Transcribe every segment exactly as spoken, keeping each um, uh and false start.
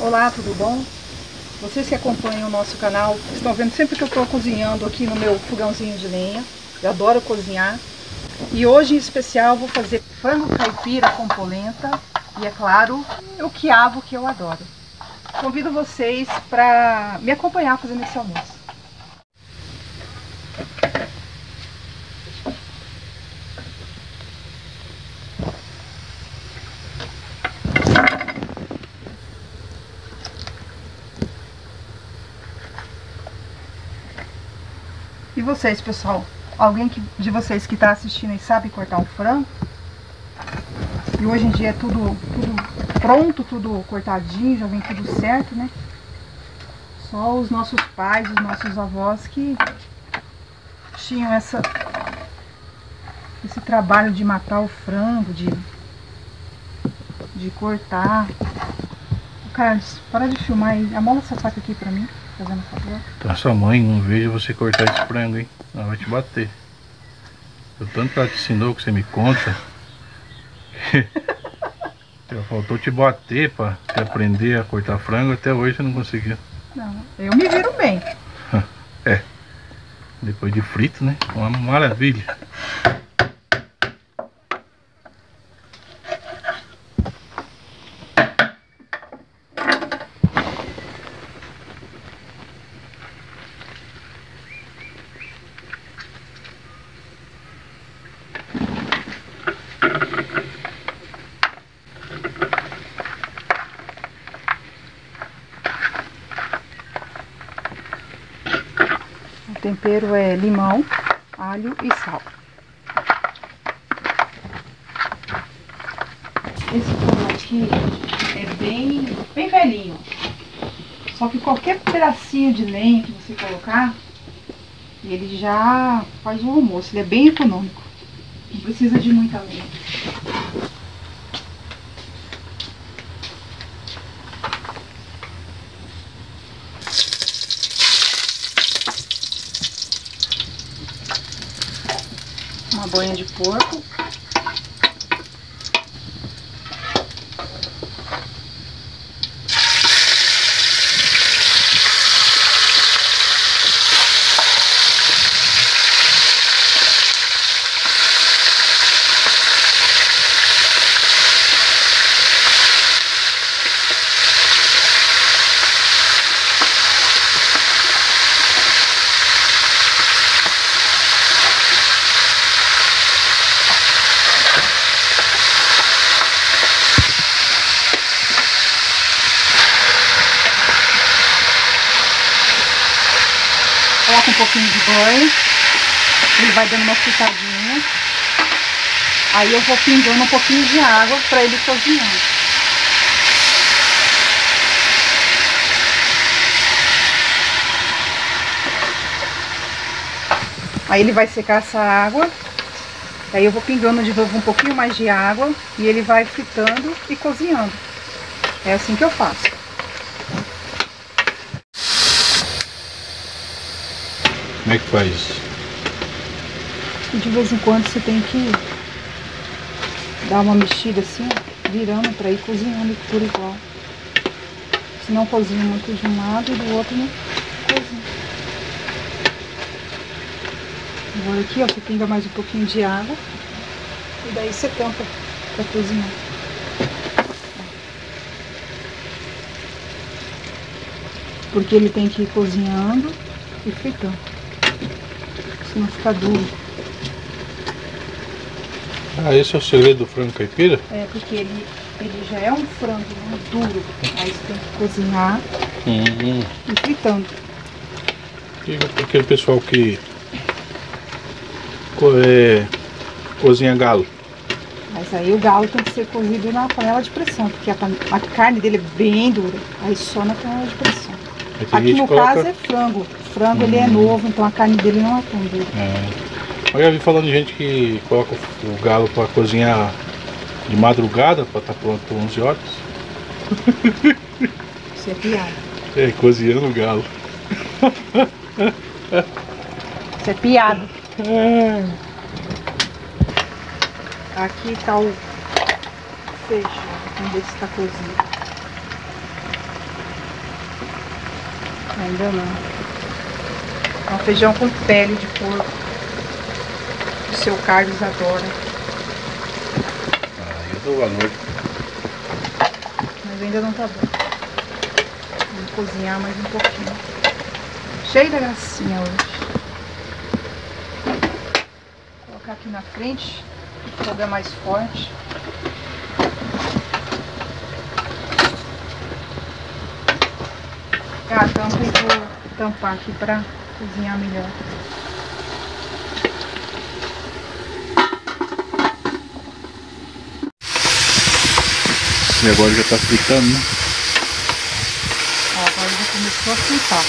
Olá, tudo bom? Vocês que acompanham o nosso canal estão vendo sempre que eu estou cozinhando aqui no meu fogãozinho de lenha. Eu adoro cozinhar. E hoje em especial vou fazer frango caipira com polenta e, é claro, o quiabo, que eu adoro. Convido vocês para me acompanhar fazendo esse almoço. E vocês, pessoal? Alguém que, de vocês que está assistindo e sabe cortar um frango? E hoje em dia é tudo, tudo pronto, tudo cortadinho, já vem tudo certo, né? Só os nossos pais, os nossos avós que tinham essa, esse trabalho de matar o frango, de, de cortar. Carlos, para de filmar aí. Amola essa faca aqui pra mim, fazendo favor. Então sua mãe não veja você cortar esse frango, hein? Ela vai te bater. O tanto que ela te ensinou, que você me conta. Faltou te bater pra você aprender a cortar frango, até hoje você não conseguiu. Não, eu me viro bem. É. Depois de frito, né? Uma maravilha. O tempero é limão, alho e sal. Esse fogão aqui é bem, bem velhinho. Só que qualquer pedacinho de lenha que você colocar, ele já faz o almoço. Ele é bem econômico. Não precisa de muita lenha. Uma banha de porco. Coloca um pouquinho de banho, ele vai dando uma fritadinha, aí eu vou pingando um pouquinho de água para ele cozinhando. Aí ele vai secar essa água, aí eu vou pingando de novo um pouquinho mais de água e ele vai fritando e cozinhando. É assim que eu faço. Como é que faz isso? E de vez em quando você tem que dar uma mexida assim, ó, virando para ir cozinhando por igual. Senão cozinha muito de um lado e do outro não cozinha. Agora aqui, ó, você pinga mais um pouquinho de água e daí você tampa para cozinhar. Porque ele tem que ir cozinhando e fritando. Senão fica duro. Ah, esse é o segredo do frango caipira? É, porque ele, ele já é um frango, né, duro. Aí você tem que cozinhar Hum. e fritando. E aquele pessoal que co é, cozinha galo? Mas aí o galo tem que ser cozido na panela de pressão, porque a, a carne dele é bem dura. Aí só na panela de pressão. Aqui no coloca... caso é frango. Frango hum. ele é novo, então a carne dele não é tão dura. É. Eu já vi falando de gente que coloca o galo para cozinhar de madrugada, para estar pronto por onze horas. Isso é piada. É, cozinhando o galo. Isso é piada. É. Aqui tá o feijão. Vamos ver se tá cozido. Ainda não. É um feijão com pele de porco. O seu Carlos adora. Ah, eu dou valor. Mas ainda não tá bom. Vamos cozinhar mais um pouquinho. Cheio da gracinha hoje. Vou colocar aqui na frente. O fogo é mais forte. A tampa e vou tampar aqui pra cozinhar melhor. E agora já tá fritando, né? Ó, agora já começou a fritar.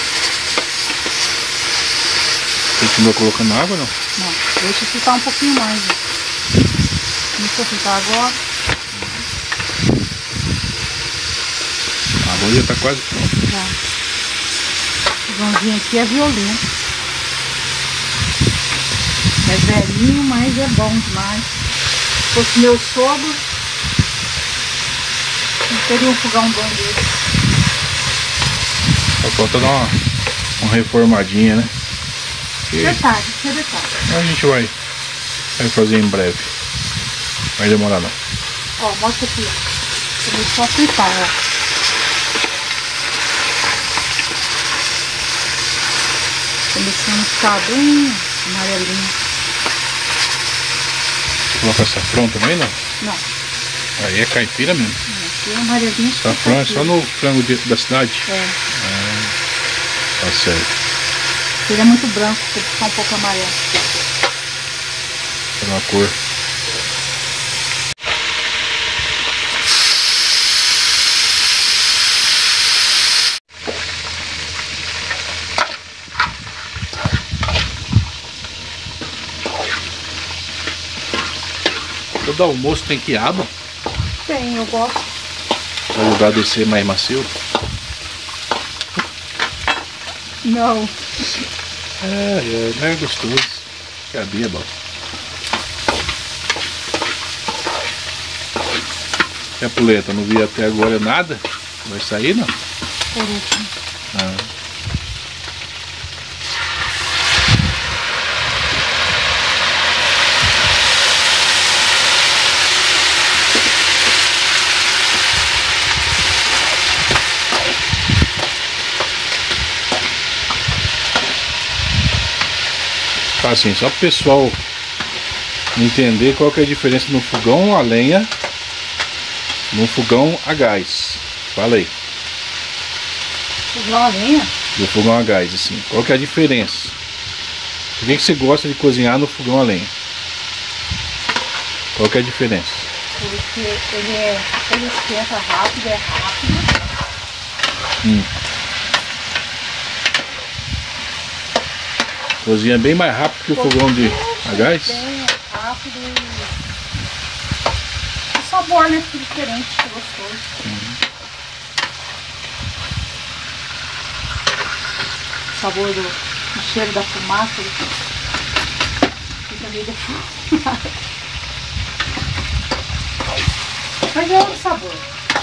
Continua colocando água ou não? Não, deixa fritar um pouquinho mais. Ó. Começou a fritar agora. A arroz já tá quase pronto. Já. O Joãozinho aqui é violento. É velhinho, mas é bom demais. Se fosse meu sogro, não teria um fogão bom dele. Só falta dar uma, uma reformadinha, né? E Detalhe, isso é detalhe. a gente vai, vai fazer em breve. Vai demorar não. Ó, mostra aqui, ó. Começou a fritar, ó. Começando a ficar bem amarelinho. Coloca açafrão também, não? Não, Aí é caipira mesmo. aqui é amarelinho. Açafrão é só no frango de- da cidade? É, Tá certo. ele é muito branco, tem que ficar um pouco amarelo. Tá uma cor. Todo almoço tem quiabo Tem, eu gosto. pra ajudar a descer mais macio. Não. É, é, não é gostoso. Quiabinho é bom. E a puleta, não vi até agora nada. Vai sair, não? Por último. Ah. Assim, só para o pessoal entender qual que é a diferença no fogão a lenha no fogão a gás. Fala aí. Fogão a lenha? Do fogão a gás, assim. Qual que é a diferença? Por que que você gosta de cozinhar no fogão a lenha? Qual que é a diferença? Porque ele, é, ele esquenta rápido, é rápido. Hum. Cozinha bem mais rápido que o fogão de a gás? Bem rápido e... O sabor, né? Fica diferente, fica gostoso. Uhum. O sabor do o cheiro da fumaça. Fica meio defumado. Mas é outro sabor.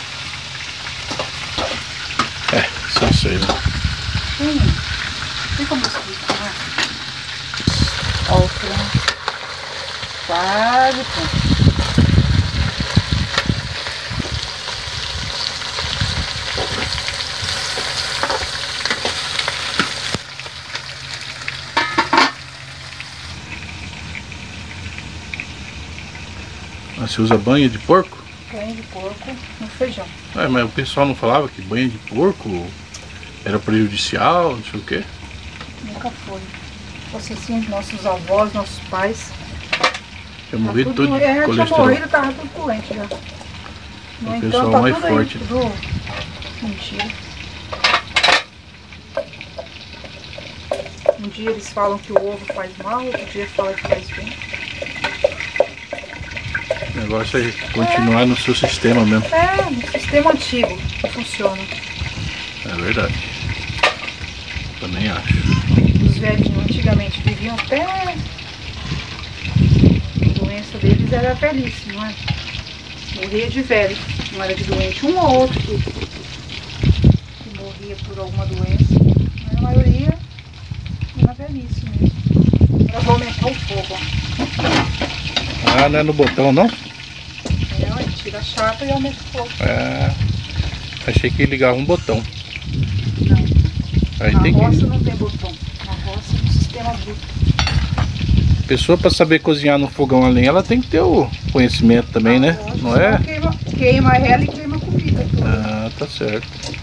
É, só sei, né? Tem, tem como explicar, né? Ó, o frango quase pronto. Você usa banha de porco? Banha de porco no feijão. É, mas o pessoal não falava que banha de porco era prejudicial, não sei o quê? Nunca foi. Fosse assim, nossos avós, nossos pais. Tinha morrido Tá todo tudo, de é, tinha colesterol. morrido, tava tudo doente já. No O entanto, pessoal tá mais tudo aí, forte. tudo mentira. Um dia eles falam que o ovo faz mal, outro dia falam que faz bem. O negócio é continuar no seu sistema mesmo. É, no sistema antigo que funciona. É verdade. Também acho. Os velhinhos antigamente viviam até... A doença deles era velhice, não é? Morria de velho, não era de doente. Um ou outro que, que morria por alguma doença. Mas a maioria é na velhice mesmo. Agora eu vou aumentar o fogo, ó. Ah, não é no botão não? É, ó, tira a chapa e aumenta o fogo. É, achei que ligava um botão. Não. Aí Na tem roça que... não tem botão. Na roça é um sistema bruto. Pessoa para saber cozinhar no fogão a lenha, ela tem que ter o conhecimento também, Ah, né? lógico, Não é? Queima, queima ela e queima a comida toda. Ah, tá certo.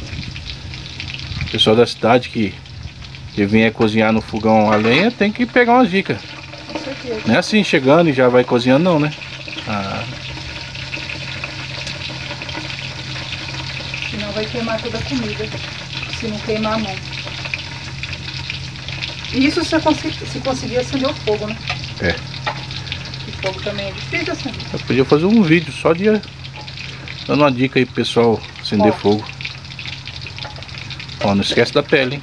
O pessoal da cidade que, que vier cozinhar no fogão a lenha tem que pegar umas dicas. Com certeza. Não é assim chegando e já vai cozinhando não, né? Ah, Senão vai queimar toda a comida. Se não queimar a mão. E isso se, consegui, se conseguir acender o fogo, né? é. O fogo também é difícil acender. Eu podia fazer um vídeo só de dando uma dica aí pro pessoal acender Ó. fogo. Ó, não esquece da pele, hein?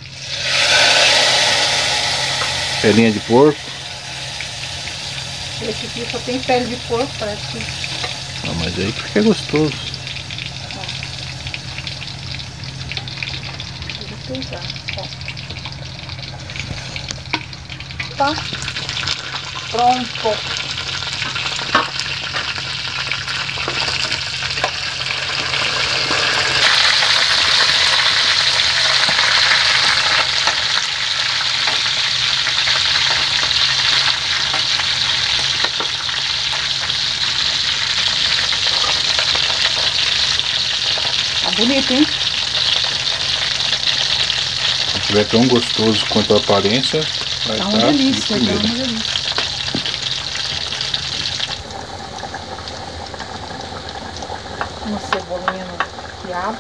Pelinha de porco. Esse aqui só tem pele de porco, parece que. Ah, mas aí que fica gostoso. Vou pesar, ó. Tá pronto. Tá bonito, hein? Se tiver tão gostoso quanto a aparência, vai Tá estar uma de delícia, tá primeira. uma delícia. Uma cebolinha no quiabo.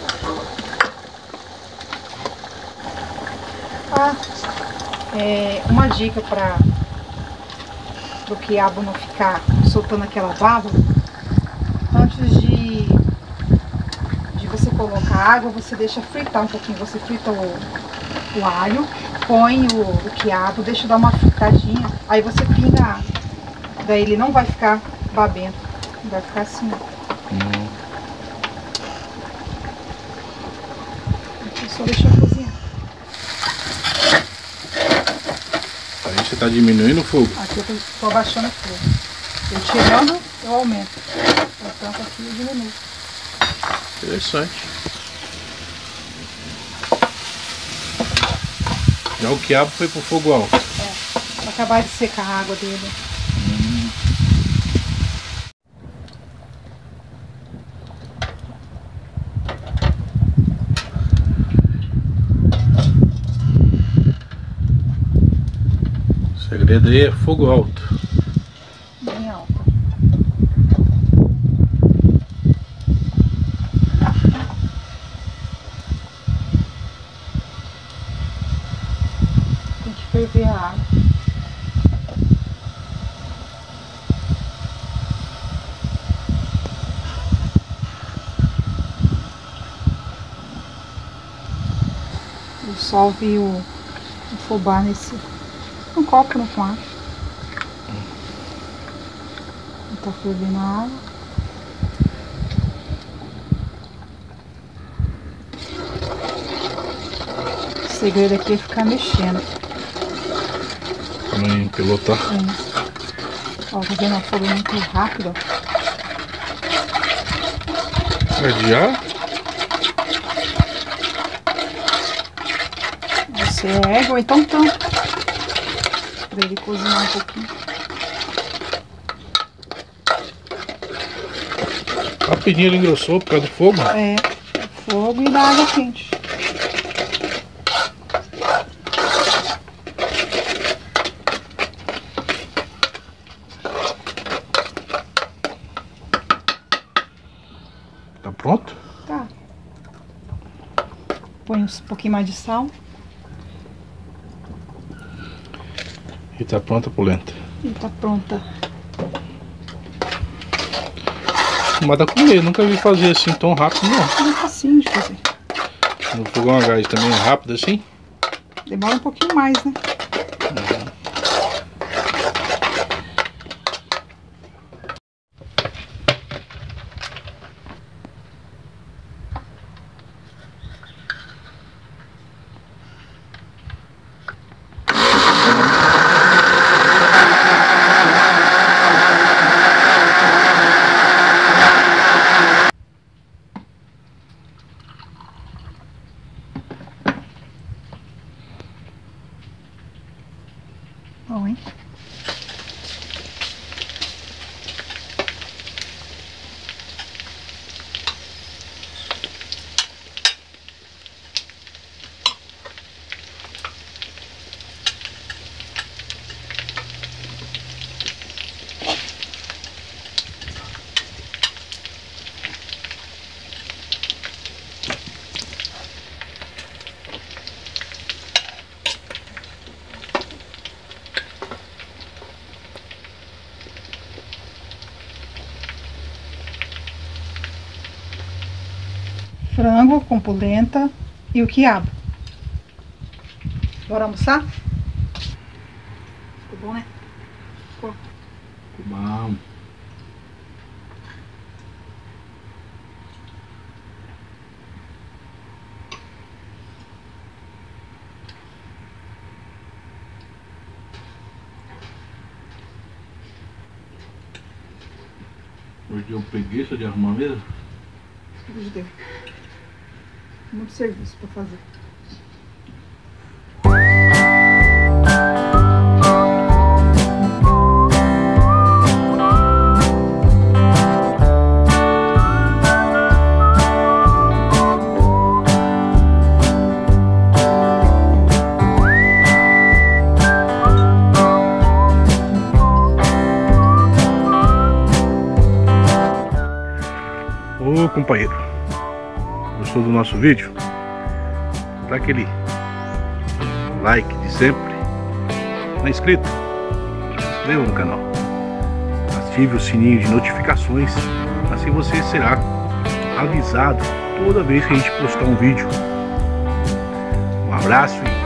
Ah, é, uma dica para o quiabo não ficar soltando aquela baba. Antes de, de você colocar água, você deixa fritar um pouquinho. Você frita o, o alho, põe o, o quiabo, deixa dar uma fritadinha. Aí você pinga a água. Daí ele não vai ficar babento. Vai ficar assim, ó. Hum. Aqui só deixar cozinhar. Aí você tá diminuindo o fogo. Aqui eu tô, tô abaixando o fogo. Eu tirando, eu aumento. Portanto, aqui eu diminuo. Interessante. Já o quiabo foi pro fogo alto. É, pra acabar de secar a água dele. Hum. O segredo aí é fogo alto. Bem alta. Tem que ferver a água. Dissolve o, o fubá nesse um copo no quadro. Tá fervendo a água. O segredo aqui é ficar mexendo. Pra não empelotar. É. Ó, tá vendo? O fogo é muito rápido. Já? Você ergue ou então tampa. Pra ele cozinhar um pouquinho. Rapidinho ele engrossou por causa do fogo. É, fogo e da água quente. Tá pronto? Tá. Põe um pouquinho mais de sal. E tá pronta a polenta. E tá pronta. Mas dá comer, nunca vi fazer assim tão rápido não. É facinho de fazer. No fogão a gás também é rápido assim? Demora um pouquinho mais, né? Bom, hein? Frango com polenta e o quiabo. Bora almoçar? Ficou bom, né? Ficou. Ficou bom. Hoje deu preguiça de arrumar mesmo? Hoje deu. Muito serviço para fazer. Ô companheiro, gostou do nosso vídeo? Dá aquele like de sempre. Não é inscrito? Se inscreva no canal. Ative o sininho de notificações. Assim você será avisado toda vez que a gente postar um vídeo. Um abraço e